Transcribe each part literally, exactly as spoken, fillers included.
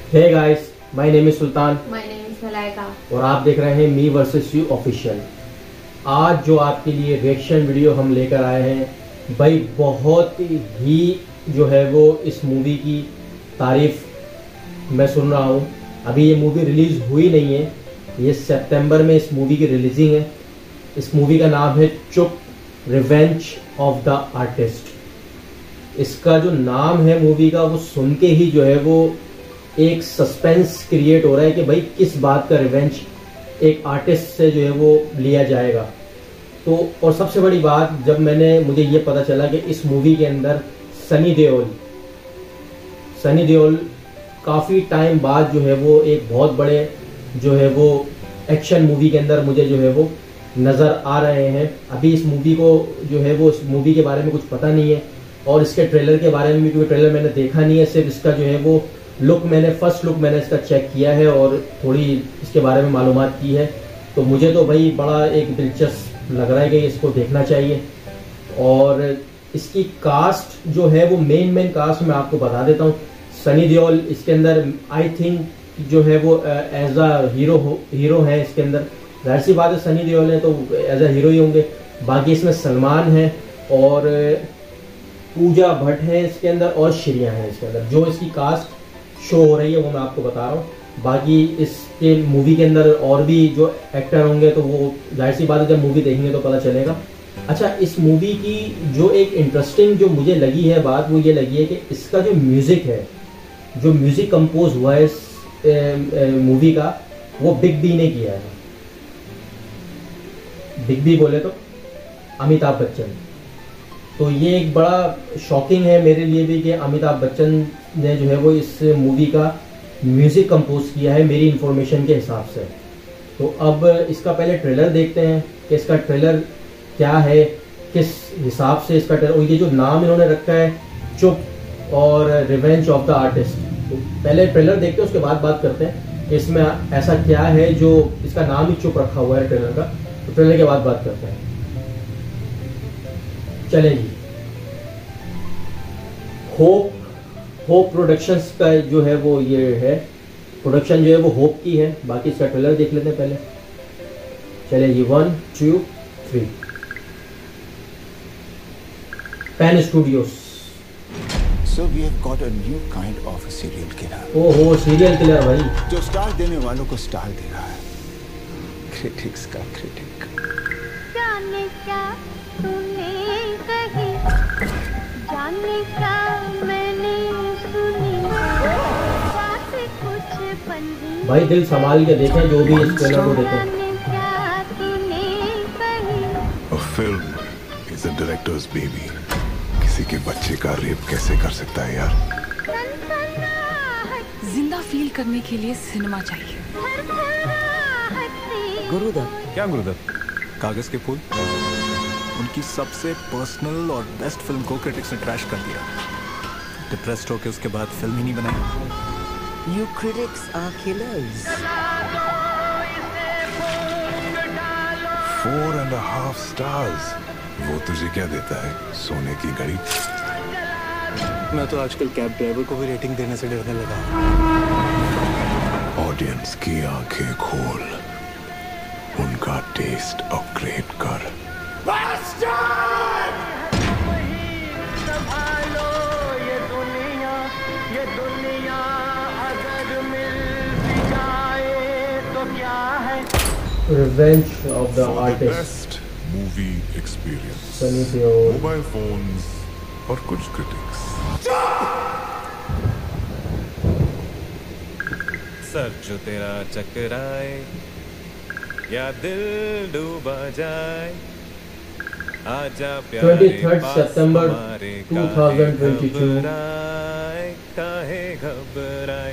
Hey guys, my name is Sultan. My name is Malaika और आप देख रहे हैं मी वर्सेस यू ऑफिशियल। आज जो आपके लिए रिएक्शन वीडियो हम लेकर आए हैं भाई, बहुत ही जो है वो इस मूवी की तारीफ मैं सुन रहा हूँ। अभी ये मूवी रिलीज हुई नहीं है, ये सितंबर में इस मूवी की रिलीजिंग है। इस मूवी का नाम है चुप, रिवेंज ऑफ द आर्टिस्ट। इसका जो नाम है मूवी का, वो सुन के ही जो है वो एक सस्पेंस क्रिएट हो रहा है कि भाई किस बात का रिवेंज एक आर्टिस्ट से जो है वो लिया जाएगा। तो और सबसे बड़ी बात, जब मैंने मुझे ये पता चला कि इस मूवी के अंदर सनी देओल सनी देओल काफ़ी टाइम बाद जो है वो एक बहुत बड़े जो है वो एक्शन मूवी के अंदर मुझे जो है वो नज़र आ रहे हैं। अभी इस मूवी को जो है वो इस मूवी के बारे में कुछ पता नहीं है, और इसके ट्रेलर के बारे में भी, क्योंकि ट्रेलर मैंने देखा नहीं है, सिर्फ इसका जो है वो लुक मैंने फर्स्ट लुक मैंने इसका चेक किया है और थोड़ी इसके बारे में मालूमात की है। तो मुझे तो भाई बड़ा एक दिलचस्प लग रहा है कि इसको देखना चाहिए। और इसकी कास्ट जो है वो मेन मेन कास्ट मैं आपको बता देता हूँ। सनी देओल इसके अंदर आई थिंक जो है वो एज अ हीरो हीरो है इसके अंदर। जाहिर सी बात है, सनी देओल है तो एज अ हीरो ही होंगे। बाकी इसमें सलमान है और पूजा भट्ट है इसके अंदर, और श्रिया है इसके अंदर। जो इसकी कास्ट शो हो रही है वो मैं आपको बता रहा हूँ। बाकी इसके मूवी के अंदर और भी जो एक्टर होंगे तो वो जाहिर सी बात है जब मूवी देखेंगे तो पता चलेगा। अच्छा, इस मूवी की जो एक इंटरेस्टिंग जो मुझे लगी है बात, वो ये लगी है कि इसका जो म्यूज़िक है, जो म्यूज़िक कंपोज हुआ है इस मूवी का, वो बिग बी ने किया है। बिग बी बोले तो अमिताभ बच्चन। तो ये एक बड़ा शॉकिंग है मेरे लिए भी कि अमिताभ बच्चन ने जो है वो इस मूवी का म्यूज़िक कंपोज किया है, मेरी इंफॉर्मेशन के हिसाब से। तो अब इसका पहले ट्रेलर देखते हैं कि इसका ट्रेलर क्या है, किस हिसाब से इसका ट्रेलर, और ये जो नाम इन्होंने रखा है चुप और रिवेंज ऑफ द आर्टिस्ट। तो पहले ट्रेलर देखते हैं, उसके बाद बात करते हैं कि इसमें ऐसा क्या है जो इसका नाम ही चुप रखा हुआ है ट्रेलर का। तो ट्रेलर के बाद बात करते हैं। चलेगी। होप होप प्रोडक्शंस का जो है वो ये है, प्रोडक्शन जो है वो होप की है। बाकी इसका ट्रेलर देख लेते हैं पहले। चलेगी, one two three. Pen Studios. So we have got a new kind of a serial killer. ओहो, सीरियल किलर भाई, जो स्टार देने वालों को स्टार दे रहा है, क्रिटिक्स का क्रिटिक। जाने क्या तूने कही, जाने क्या मैंने सुनी, बात कुछ पंजी। भाई दिल संभाल के देखें जो भी इस ट्रेलर को देखें। क्या तूने कही। A film is a director's baby. किसी के बच्चे का रेप कैसे कर सकता है यार? जिंदा फील करने के लिए सिनेमा चाहिए। गुरुदत्त। क्या गुरुदत्त? कागज के फूल। उनकी सबसे पर्सनल और बेस्ट फिल्म को क्रिटिक्स ने ट्रैश कर दिया। डिप्रेस्ड होके उसके बाद फिल्म ही नहीं बनाई। You critics are killers. Four and a half stars. वो तुझे क्या देता है? सोने की घड़ी? मैं तो आजकल कैब ड्राइवर को भी रेटिंग देने से डरने लगा। ऑडियंस की आंखें खोल, उनका टेस्ट अपग्रेड कर। ये दुनिया, ये दुनिया अगर मिल भी जाए तो क्या है। Revenge of the artist. Best movie experience, Sunny Deol, mobile phones और कुछ क्रिटिक्स। सर जो तेरा चकराए या दिल डूबा जाए, आजा प्यारे तेईस सितंबर दो हज़ार बाईस। काहे घबराए।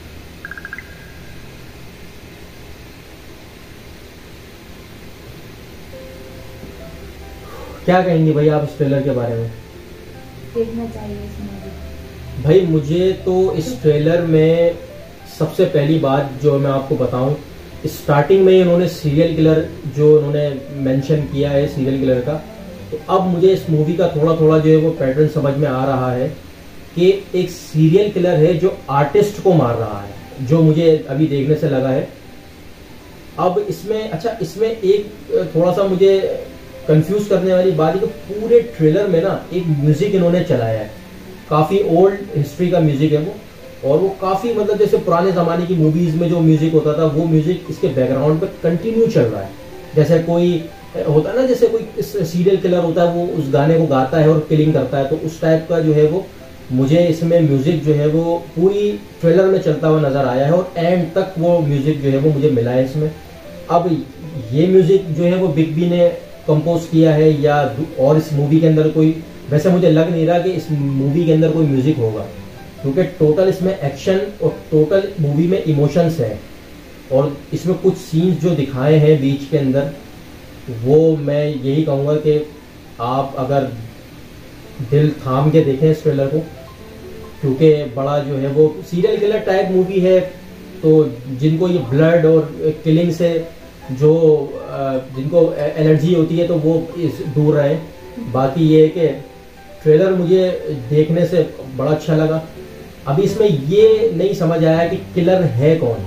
क्या कहेंगे भाई आप इस ट्रेलर के बारे में? देखना चाहिए इस मूवी। भाई मुझे तो इस ट्रेलर में सबसे पहली बात जो मैं आपको बताऊं, स्टार्टिंग में इन्होंने सीरियल किलर जो इन्होंने मेंशन किया है सीरियल किलर का, तो अब मुझे इस मूवी का थोड़ा थोड़ा जो है वो पैटर्न समझ में आ रहा है कि एक सीरियल किलर है जो आर्टिस्ट को मार रहा है। जो मुझे अभी देखने से लगा है। अब इसमें अच्छा इसमें एक थोड़ा सा मुझे कंफ्यूज करने वाली बात है कि पूरे ट्रेलर में ना एक म्यूजिक इन्होंने चलाया है, काफी ओल्ड हिस्ट्री का म्यूजिक है वो, और वो काफी मतलब जैसे पुराने जमाने की मूवीज में जो म्यूजिक होता था वो म्यूजिक इसके बैकग्राउंड पे कंटिन्यू चल रहा है। जैसे कोई होता है ना, जैसे कोई सीरियल किलर होता है वो उस गाने को गाता है और किलिंग करता है, तो उस टाइप का जो है वो मुझे इसमें म्यूजिक जो है वो पूरी ट्रेलर में चलता हुआ नजर आया है और एंड तक वो म्यूजिक जो है वो मुझे मिला है इसमें। अब ये म्यूजिक जो है वो बिग बी ने कंपोज किया है या और इस मूवी के अंदर कोई, वैसे मुझे लग नहीं रहा कि इस मूवी के अंदर कोई म्यूजिक होगा, क्योंकि टोटल इसमें एक्शन और टोटल मूवी में इमोशंस है, और इसमें कुछ सीन्स जो दिखाए हैं बीच के अंदर वो मैं यही कहूँगा कि आप अगर दिल थाम के देखें इस ट्रेलर को, क्योंकि बड़ा जो है वो सीरियल किलर टाइप मूवी है, तो जिनको ये ब्लड और किलिंग से जो जिनको एलर्जी होती है तो वो इस दूर रहे। बाकी ये है कि ट्रेलर मुझे देखने से बड़ा अच्छा लगा। अभी इसमें ये नहीं समझ आया कि किलर है कौन।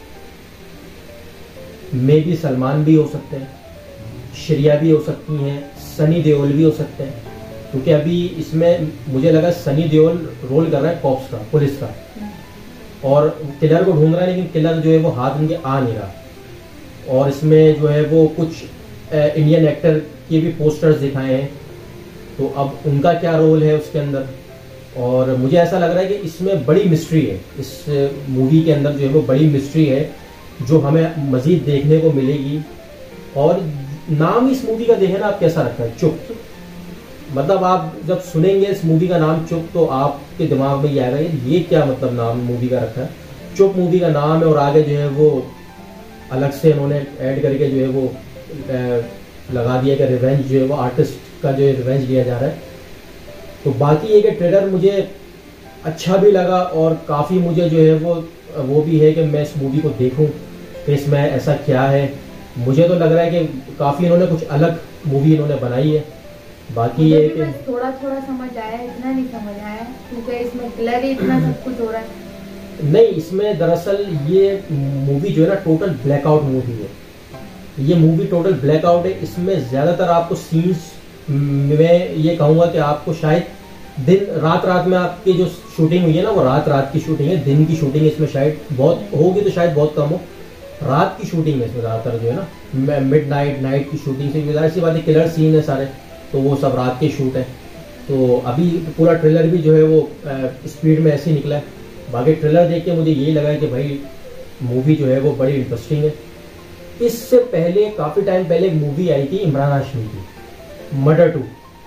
मे भी सलमान भी हो सकते हैं, श्रिया भी हो सकती हैं, सनी देओल भी हो सकते हैं, क्योंकि अभी इसमें मुझे लगा सनी देओल रोल कर रहा है कॉप्स का, पुलिस का, और किलर को ढूंढ रहा है, लेकिन किलर जो है वो हाथ उनके आ नहीं रहा। और इसमें जो है वो कुछ इंडियन एक्टर के भी पोस्टर्स दिखाए हैं, तो अब उनका क्या रोल है उसके अंदर। और मुझे ऐसा लग रहा है कि इसमें बड़ी मिस्ट्री है, इस मूवी के अंदर जो है वो बड़ी मिस्ट्री है जो हमें मजीद देखने को मिलेगी। और नाम इस मूवी का देखें ना आप कैसा रखा है, चुप। मतलब आप जब सुनेंगे इस मूवी का नाम चुप तो आपके दिमाग में ये आएगा ये क्या मतलब नाम मूवी का रखा है। चुप मूवी का नाम है और आगे जो है वो अलग से इन्होंने ऐड करके जो है वो ए, लगा दिया कि रिवेंज जो है वो आर्टिस्ट का जो है रिवेंज लिया जा रहा है। तो बाकी ये कि ट्रेलर मुझे अच्छा भी लगा और काफ़ी मुझे जो है वो वो भी है कि मैं इस मूवी को देखूं कि इसमें ऐसा क्या है। मुझे तो लग रहा है कि काफ़ी इन्होंने कुछ अलग मूवी इन्होंने बनाई है। बाकी ये कि थोड़ा थोड़ा समझ आया, इतना नहीं समझ आया क्योंकि इसमें क्लियर इतना सब कुछ हो रहा है। नहीं, इसमें दरअसल ये मूवी जो है ना टोटल ब्लैकआउट मूवी है। ये मूवी टोटल ब्लैकआउट है। इसमें ज़्यादातर आपको सीन्स में ये कहूँगा कि आपको शायद दिन रात रात में आपकी जो शूटिंग हुई है ना वो रात रात की शूटिंग है। दिन की शूटिंग इसमें शायद बहुत होगी तो शायद बहुत कम हो। रात की शूटिंग है इसमें ज़्यादातर जो है ना, मिड नाइट नाइट की शूटिंग से ज़ाहिर सी बात है किलर सीन है सारे, तो वो सब रात के शूट है। तो अभी पूरा ट्रेलर भी जो है वो स्पीड में ऐसे ही निकला है। बाकी ट्रेलर देख के मुझे यही लगा है कि भाई मूवी जो है वो बड़ी इंटरेस्टिंग है। इससे पहले काफ़ी टाइम पहले एक मूवी आई थी इमरान हाशमी की, मर्डर टू,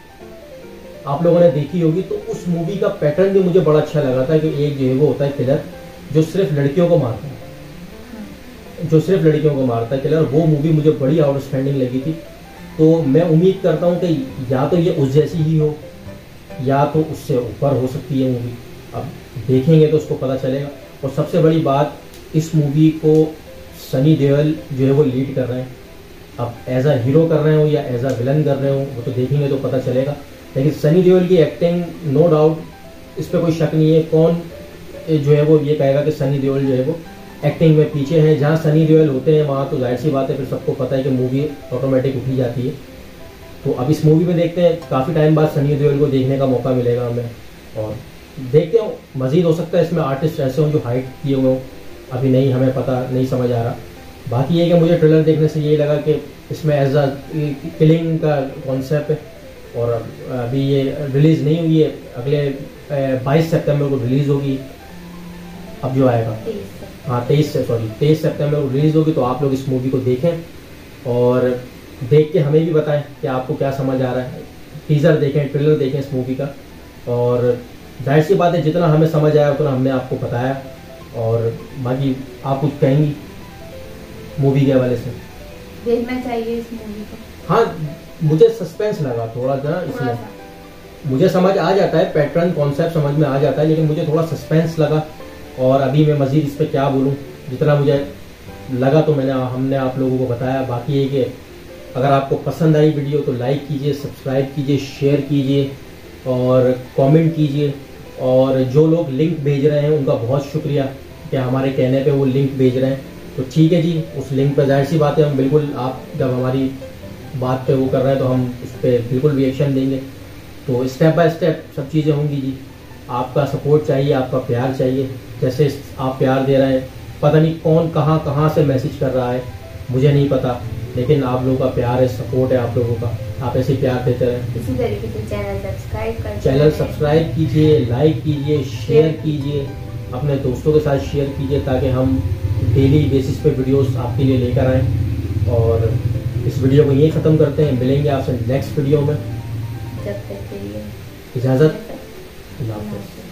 आप लोगों ने देखी होगी। तो उस मूवी का पैटर्न भी मुझे बड़ा अच्छा लगा था कि एक जो है वो होता है किलर जो सिर्फ लड़कियों को मारता है, जो सिर्फ लड़कियों को मारता है किलर। वो मूवी मुझे बड़ी आउटस्टैंडिंग लगी थी। तो मैं उम्मीद करता हूँ कि या तो ये उस जैसी ही हो या तो उससे ऊपर हो सकती है मूवी। अब देखेंगे तो उसको पता चलेगा। और सबसे बड़ी बात, इस मूवी को सनी देओल जो है वो लीड कर रहे हैं। अब एज अ हीरो कर रहे हो या एज अ विलन कर रहे हो वो तो देखेंगे तो पता चलेगा। लेकिन सनी देओल की एक्टिंग नो डाउट, इस पर कोई शक नहीं है। कौन जो है वो ये कहेगा कि सनी देओल जो है वो एक्टिंग में पीछे हैं। जहाँ सनी देओल होते हैं वहाँ तो जाहिर सी बात है फिर सबको पता है कि मूवी ऑटोमेटिक उठी जाती है। तो अब इस मूवी में देखते हैं, काफ़ी टाइम बाद सनी देओल को देखने का मौका मिलेगा हमें, और देखते हो मज़ीद हो सकता है इसमें आर्टिस्ट ऐसे हों जो हाइट किए हुए हों, अभी नहीं हमें पता नहीं समझ आ रहा। बाकी ये कि मुझे ट्रेलर देखने से यही लगा कि इसमें एज अ किलिंग का कॉन्सेप्ट है। और अभी ये रिलीज़ नहीं हुई है, अगले बाईस सितंबर को रिलीज़ होगी। अब जो आएगा हाँ तेईस से सॉरी तेईस सितंबर को रिलीज़ होगी। तो आप लोग इस मूवी को देखें और देख के हमें भी बताएं कि आपको क्या समझ आ रहा है। टीज़र देखें, ट्रेलर देखें इस मूवी का, और जाहिर सी बात है जितना हमें समझ आया उतना हमने आपको बताया। और बाकी आप कुछ कहेंगी मूवी के हवाले से? देखना चाहिए इस मूवी को। हाँ, मुझे सस्पेंस लगा थोड़ा सा इसमें। मुझे समझ आ जाता है पैटर्न कॉन्सेप्ट समझ में आ जाता है, लेकिन मुझे थोड़ा सस्पेंस लगा। और अभी मैं मज़ीद इस पर क्या बोलूँ, जितना मुझे लगा तो मैंने हमने आप लोगों को बताया। बाकी ये कि अगर आपको पसंद आई वीडियो तो लाइक कीजिए, सब्सक्राइब कीजिए, शेयर कीजिए और कमेंट कीजिए। और जो लोग लिंक भेज रहे हैं उनका बहुत शुक्रिया कि कि हमारे कहने पे वो लिंक भेज रहे हैं, तो ठीक है जी, उस लिंक पर जाहिर सी बात है हम बिल्कुल, आप जब हमारी बात पे वो कर रहे हैं तो हम उस पर बिल्कुल रिएक्शन देंगे। तो स्टेप बाय स्टेप सब चीज़ें होंगी जी। आपका सपोर्ट चाहिए, आपका प्यार चाहिए। जैसे आप प्यार दे रहे हैं, पता नहीं कौन कहाँ कहाँ से मैसेज कर रहा है, मुझे नहीं पता, लेकिन आप लोगों का प्यार है, सपोर्ट है आप लोगों का, आप ऐसे प्यार देते रहें। इसी तरीके से चैनल सब्सक्राइब कर चैनल सब्सक्राइब कीजिए, लाइक कीजिए, शेयर कीजिए, अपने दोस्तों के साथ शेयर कीजिए, ताकि हम डेली बेसिस पे वीडियोस आपके लिए लेकर आएँ। और इस वीडियो को यहीं ख़त्म करते हैं, मिलेंगे आपसे नेक्स्ट वीडियो में। जब तक के लिए इजाज़त, अल्लाह हाफ़िज़।